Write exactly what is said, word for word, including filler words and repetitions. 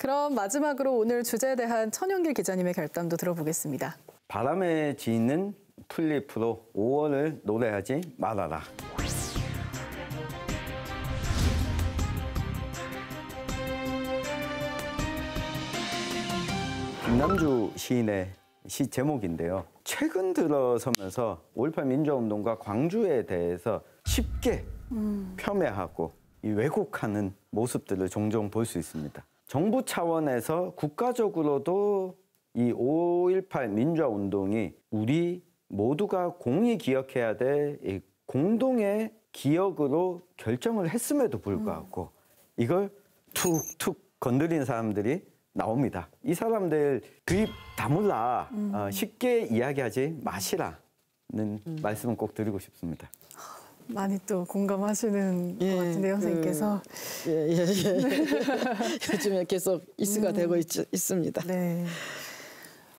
그럼 마지막으로 오늘 주제에 대한 천용길 기자님의 결담도 들어보겠습니다. 바람에 지는 튤립으로 오월을 노래하지 말아라. 김남주 시인의 시 제목인데요. 최근 들어서면서 오일팔 민주화운동과 광주에 대해서 쉽게 음. 폄훼하고 이 왜곡하는 모습들을 종종 볼 수 있습니다. 정부 차원에서 국가적으로도 이 오일팔 민주화운동이 우리 모두가 공히 기억해야 될 이 공동의 기억으로 결정을 했음에도 불구하고 이걸 툭툭 건드린 사람들이 나옵니다. 이 사람들 그 입 다물라, 음. 어, 쉽게 이야기하지 마시라는 음. 말씀을 꼭 드리고 싶습니다. 많이 또 공감하시는 예, 것 같은데요, 선생님께서. 그, 예, 예, 예. 요즘에 계속 이슈가 음. 되고 있, 있습니다. 네.